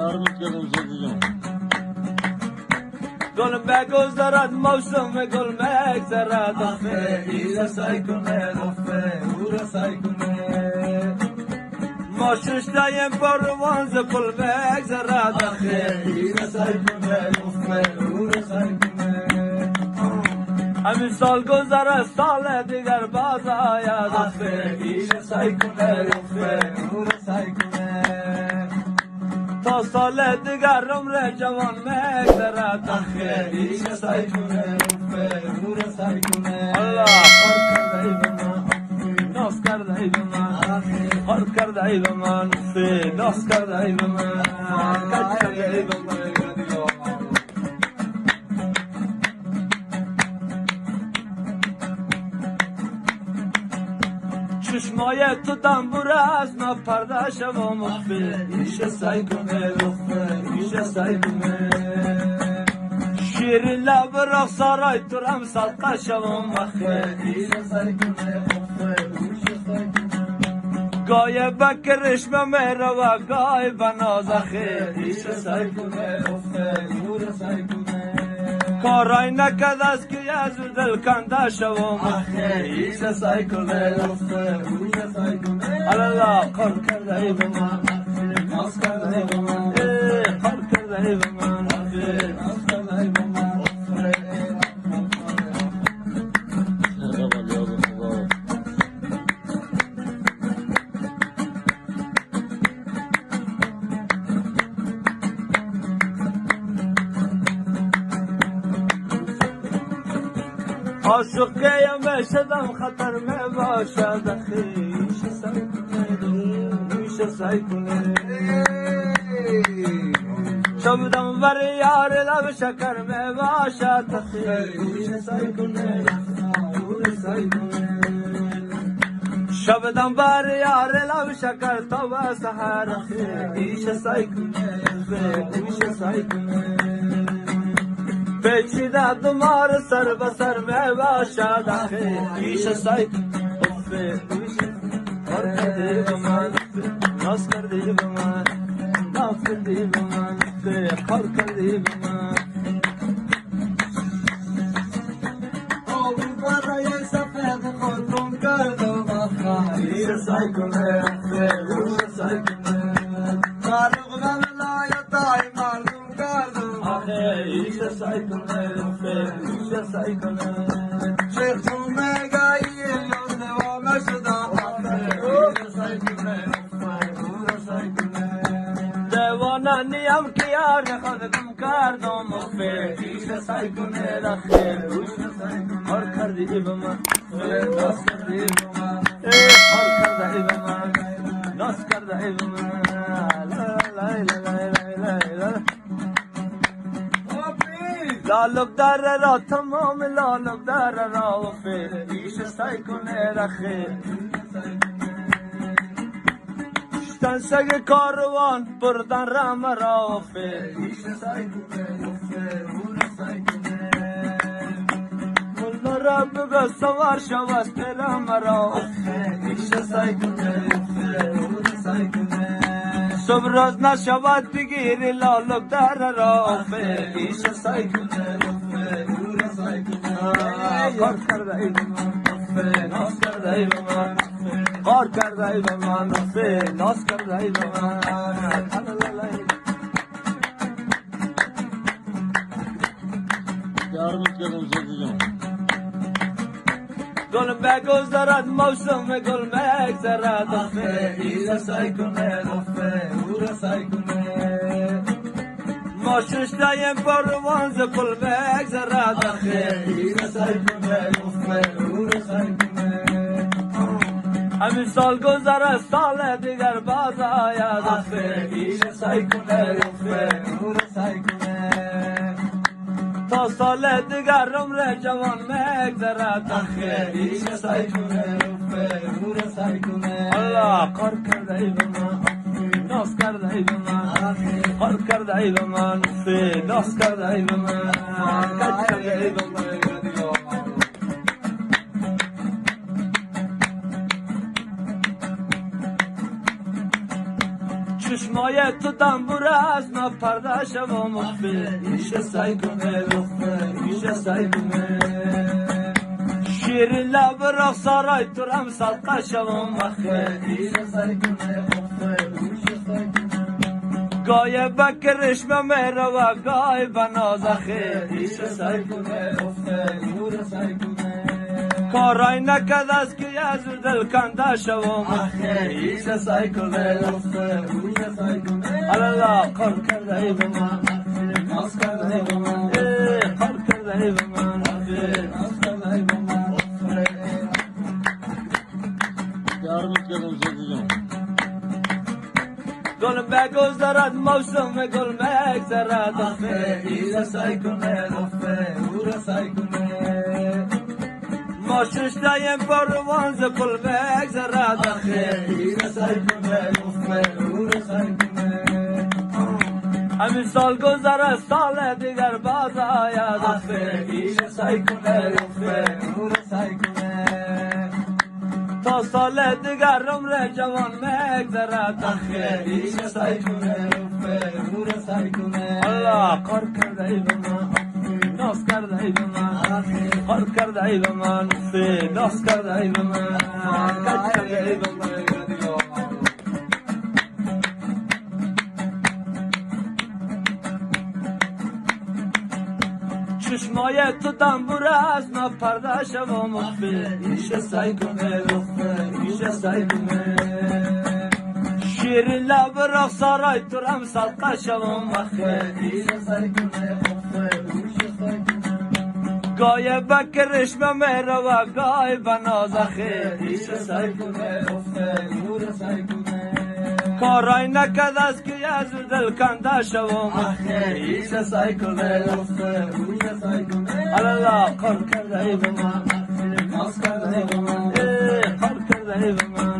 Yardım edelim çocuğum. گل بگذرد موسم گل بگذرد آخه ای رسای کنه آخه او رسای کنه ما ششتایم پروان ز پل بگذرد آخه ای رسای کنه آخه او رسای کنه همین سال گذره سال دیگر باز آید آخه ای رسای کنه آخه او رسای کنه تا سال دیگر عمر جوان میگذرد آخه ای رسای کنه او رسای کنه الله خور کرده ای به من ناز کرده ای به من خور کرده ای به من ناز کرده ای به من کج کرده ای به من چشمای تو دنبوره از ما پرده شوم ایش سعی کنه ایش سعی کنه شیرین لب رخسارای تو رم صدقه شوم ایش سعی کنه ایش سعی کنه گای بکرش به میره و گای بناز ایش سعی کنه نور سعی کنه کارای نکد از که از دل کنده شوم ایش سعی کنه ایش سعی کنه الله کار کرده ای به من ناز کرده ای به من کار کرده ای به من ناز کرده ای به من عاشقیم شدم خطر می باشد خیش سعی کنه میشه سعی کنه شبدم بر یار لب شکر می باشد خیش سعی کنه سعی کنه شبدم بر یار لب شکر تا به سحر خیش سعی کنه میشه سعی کنه پیچیده دمار سر به سر می باشد ایش سعی کنه کار کرده به من ناز کرده به من ناز کرده به من کار کرده به من آبی برای سفید خودم کردم ایش سعی کنه ایش سعی کنه فارغ ولایتای مردم کردم ایش سعی کنه ایش سعی کنه شیخ تو میگایی لون دوام شدم ایش سعی کنه سعی کنه دیوانه نیم که یار خودم کردم ایش سعی کنه ایش سعی کنه کار کردی به من ناز کردی به من کار کردی به من ناز کردی به من لا لا لا لا لالک در را تمام لالک در را ایش سعی کنه رخی شتن سگ کاروان بردن رم را ایش سعی کنه سعی کنه ملا را بگو سوار شو از دلم را ایش سعی کنه سعی کنه صبح روز نشود بگیری لالک در را ایش سعی کنه سعی کنه کار کرده ای به من ناز کرده ای به من کار کرده ای به من ناز کرده ای به من Yardım edelim çocuğum. گل بگذرد موسم گل بگذرد آخه ای رسای کنه او رسای کنه ما ششتایم پروان ز پل بگذرد آخه ای رسای کنه او رسای کنه همین سال گذره سال دیگر باز آید آخه ای رسای کنه او رسای کنه تا سال دیگر عمر جوان میگذرد آخه ایش سعی کنه او رسای کنه الله کار کرده ای به من ناز کرده ای به من کار کرده ای به من ناز کرده ای به من کج کرده ای به من چشمای تو دنبوره از من پرده شما مخفی ایشه سعی کنه ایشه سعی کنه شیرین لب رخسارای تو رم صدقه شما مخفی ایشه سعی کنه گای بکرش میره و گای بنازخی ایشه سعی کنه کارای نکد از که از دل کنده شوم ایشه سعی کنه الله کار کرده ای به من ناز کرده ای به من کار کرده ای به من ناز کرده ای به من پیار میکنم زدی جان گل بگذرد موسم گل بگذرد ایشه سعی کنه او را سعی کنه ما ششتایم پروان ز پل بگذرد ایشه سعی کنه او را سعی کنه همین سال گذره سال دیگر باز آید ایشه سعی کنه او را سعی کنه تا سال دیگر عمر جوان مگذرد ایشه سعی کنه او را سعی کنه الله کار کرده ای به من ناز کرده ای به من کار کرده ای به من ناز کرده ای به من کار کرده ای به من چشمای تو دنبوره از من پرده شما مخفی ایشه سعی کنه ایشه سعی کنه شیرین لب رخسارای تو رم صدقه شما مخفی ایشه سعی کنه گای بکرش میره و گای بنازخی ایشه سعی کنه کارای نکد از که از دل کنده شوم ایشه سعی کنه الله کار کرده ای به من ناز کرده ای به من کار کرده ای به من